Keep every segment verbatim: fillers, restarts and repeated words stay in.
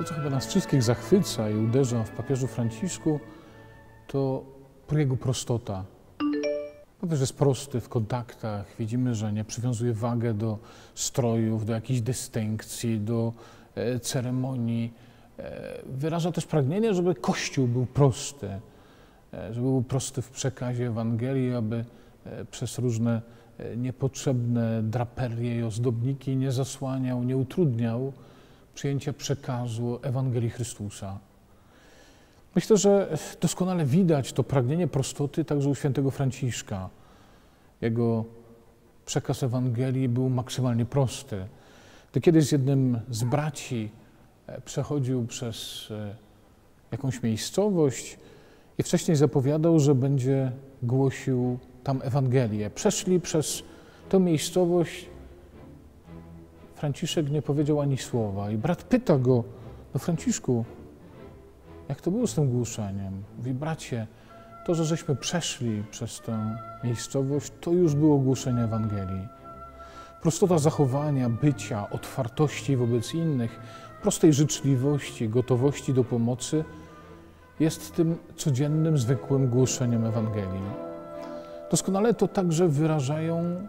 co chyba nas wszystkich zachwyca i uderza w papieżu Franciszku, to jego prostota. Papież jest prosty w kontaktach. Widzimy, że nie przywiązuje wagę do strojów, do jakichś dystynkcji, do e, ceremonii. E, wyraża też pragnienie, żeby Kościół był prosty, e, żeby był prosty w przekazie Ewangelii, aby e, przez różne e, niepotrzebne draperie i ozdobniki nie zasłaniał, nie utrudniał przyjęcia przekazu Ewangelii Chrystusa. Myślę, że doskonale widać to pragnienie prostoty także u świętego Franciszka. Jego przekaz Ewangelii był maksymalnie prosty. Gdy kiedyś z jednym z braci przechodził przez jakąś miejscowość i wcześniej zapowiadał, że będzie głosił tam Ewangelię. Przeszli przez tę miejscowość, Franciszek nie powiedział ani słowa i brat pyta go: no Franciszku, jak to było z tym głoszeniem? Mówi: bracie, to, że żeśmy przeszli przez tę miejscowość, to już było głoszenie Ewangelii. Prostota zachowania, bycia, otwartości wobec innych, prostej życzliwości, gotowości do pomocy jest tym codziennym, zwykłym głoszeniem Ewangelii. Doskonale to także wyrażają e,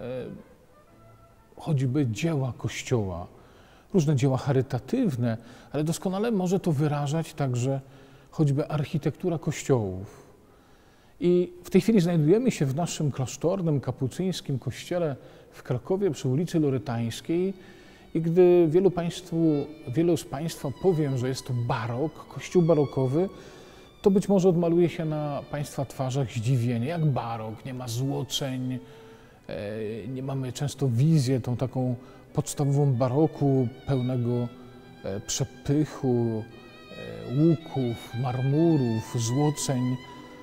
choćby dzieła Kościoła, różne dzieła charytatywne, ale doskonale może to wyrażać także choćby architektura kościołów. I w tej chwili znajdujemy się w naszym klasztornym, kapucyńskim kościele w Krakowie przy ulicy Lorytańskiej i gdy wielu, państwu, wielu z Państwa powiem, że jest to barok, kościół barokowy, to być może odmaluje się na Państwa twarzach zdziwienie, jak barok, nie ma złoceń, nie mamy często wizję tą taką podstawową baroku pełnego przepychu, łuków, marmurów, złoceń.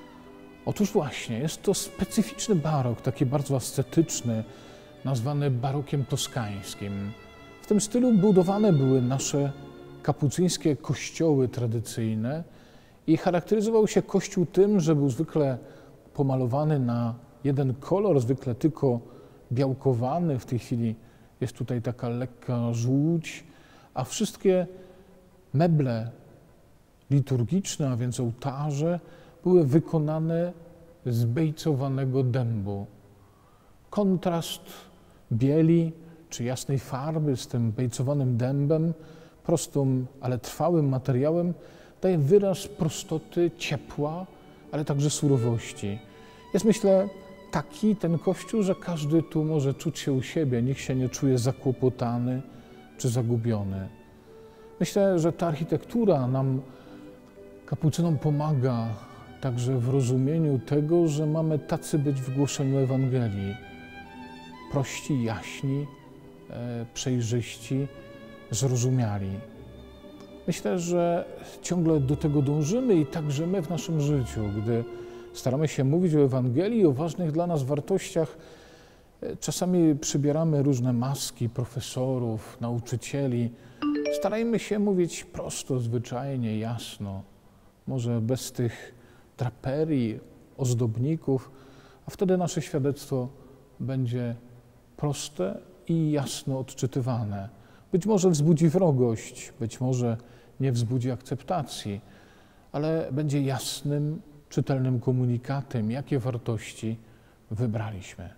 Otóż właśnie, jest to specyficzny barok, taki bardzo ascetyczny, nazwany barokiem toskańskim. W tym stylu budowane były nasze kapucyńskie kościoły tradycyjne i charakteryzował się kościół tym, że był zwykle pomalowany na jeden kolor, zwykle tylko białkowany. W tej chwili jest tutaj taka lekka żółć, a wszystkie meble liturgiczne, a więc ołtarze, były wykonane z bejcowanego dębu. Kontrast bieli czy jasnej farby z tym bejcowanym dębem, prostym, ale trwałym materiałem, daje wyraz prostoty, ciepła, ale także surowości. Jest, myślę, taki ten kościół, że każdy tu może czuć się u siebie, nikt się nie czuje zakłopotany czy zagubiony. Myślę, że ta architektura nam, kapucynom, pomaga także w rozumieniu tego, że mamy tacy być w głoszeniu Ewangelii. Prości, jaśni, e, przejrzyści, zrozumiali. Myślę, że ciągle do tego dążymy i także my w naszym życiu, gdy staramy się mówić o Ewangelii, o ważnych dla nas wartościach. Czasami przybieramy różne maski profesorów, nauczycieli. Starajmy się mówić prosto, zwyczajnie, jasno. Może bez tych draperii, ozdobników, a wtedy nasze świadectwo będzie proste i jasno odczytywane. Być może wzbudzi wrogość, być może nie wzbudzi akceptacji, ale będzie jasnym, czytelnym komunikatem, jakie wartości wybraliśmy.